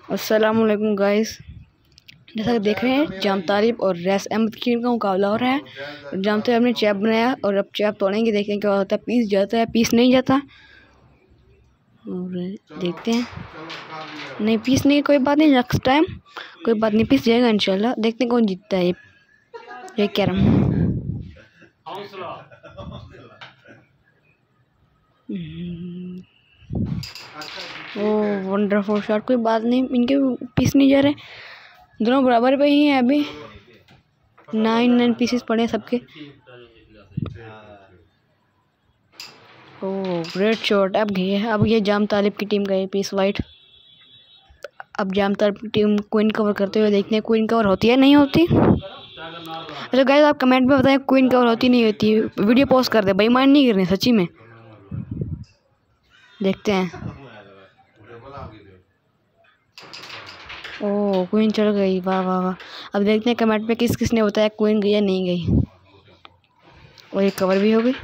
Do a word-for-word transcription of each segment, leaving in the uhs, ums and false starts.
अस्सलाम वालेकुम गाइस, जैसा कि देख रहे हैं जाम तारिब और रैस अहमद की टीम का मुकाबला हो रहा है। जाम तारिब ने चैप बनाया और अब चैप तोड़ेंगे, देखते हैं क्या होता है। पीस जाता है, पीस नहीं जाता, और देखते हैं। नहीं पीस नहीं, कोई बात नहीं, नेक्स्ट टाइम कोई बात नहीं, पीस जाएगा इंशाल्लाह। देखते हैं कौन जीतता है। ये कैरम ओह वंडरफुल शॉट, कोई बात नहीं, इनके पीस नहीं जा रहे, दोनों बराबर पे ही हैं। अभी नाइन नाइन पीसेस पड़े हैं सबके। Oh great shot. अब गई है, अब ये जाम तालिब की टीम का ये पीस वाइट। अब जाम तालिब की टीम क्वीन कवर करते हुए देखते हैं, क्वीन कवर होती है नहीं होती। अच्छा गाइस, आप कमेंट में बताएं क्वीन कवर होती नहीं होती। वीडियो पोस्ट कर दे, बेईमान नहीं कर रहे सच्ची में। देखते हैं। ओह क्वीन चढ़ गई, वाह वाह वाह। अब देखते हैं कमेंट पे किस किसने बताया क्वीन गई या नहीं गई। और ये कवर भी हो गई।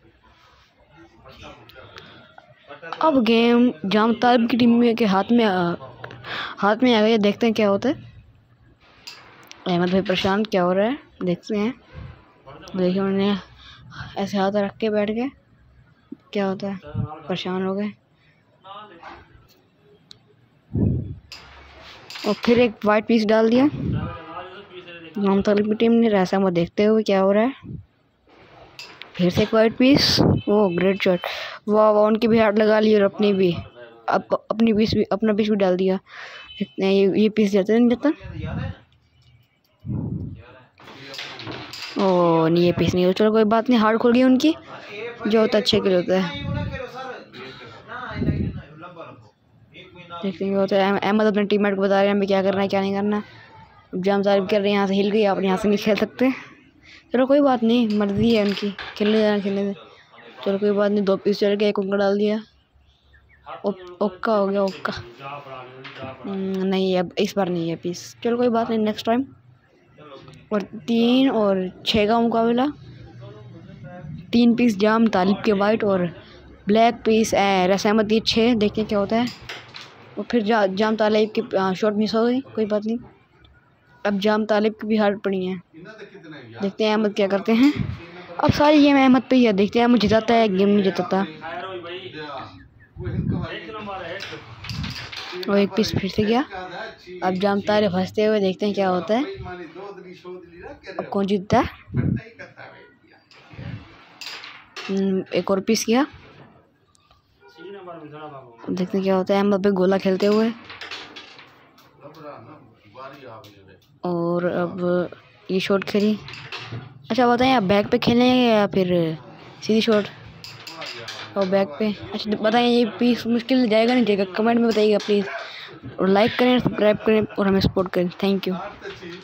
अब गेम जाम तालिब की टीम के हाथ में आ, हाथ में आ गई। देखते हैं क्या होता है। अहमद भाई परेशान, क्या हो रहा है देखते हैं। देखिए उन्होंने ऐसे हाथ रख के बैठ गए, क्या होता है, परेशान हो गए। और फिर एक वाइट पीस डाल दिया जाम तालिब की टीम ने। ऐसा मत देखते हुए क्या हो रहा है। फिर से एक वाइट पीस, वो ग्रेट शॉट, वाह वाह। उनकी भी हाथ लगा ली और अपनी भी, अब अपनी पीस भी, अपना पीस भी डाल दिया। ये ये पीस जाता नहीं जाता। ओ नहीं, ये पीस नहीं हो, चलो कोई बात नहीं। हार्ड खुल गई उनकी, जो होता है अच्छे के लिए होता है। देखते हैं क्या होता है। अहमद अपने टीममेट को बता रहे हैं हमें क्या करना है क्या नहीं करना। जाम तारिब कर रहे हैं यहाँ से हिल गई, आप यहाँ से नहीं खेल सकते। चलो कोई बात नहीं, मर्जी है उनकी, खेलने जाना खेलने दे। चलो कोई बात नहीं, दो पीस चढ़ गया, एक उनका डाल दिया। ओक्का हो गया, ओक्का नहीं, अब इस बार नहीं है पीस। चलो कोई बात नहीं, नेक्स्ट टाइम। और तीन और छः का मुकाबला। तीन पीस जाम तालिब के वाइट और ब्लैक पीस रैस अहमद के छः। देखते हैं क्या होता है। और फिर जा, जाम तालिब की शॉट मिस हो गई, कोई बात नहीं। अब जाम तालिब की भी हार्ड पड़ी हैं। देखते हैं अहमद क्या करते हैं। अब सारी गेम अहमद पे ही है, देखते हैं अहमद जिताता है, गेम नहीं जिताता। और एक पीस फिर से गया। अब जाम तालिब फंसते हुए, देखते हैं क्या होता है। अब कौन जीतता है। एक और पीस किया, देखते हैं क्या होता है। अहमद पे गोला खेलते हुए, और अब ये शॉट खेली। अच्छा बताएं, आप बैक पे खेलेंगे या फिर सीधी शॉट। और बैक पे, अच्छा बताएं ये पीस मुश्किल जाएगा नहीं जाएगा, कमेंट में बताइएगा प्लीज़। और लाइक करें, सब्सक्राइब करें और हमें सपोर्ट करें। Thank you.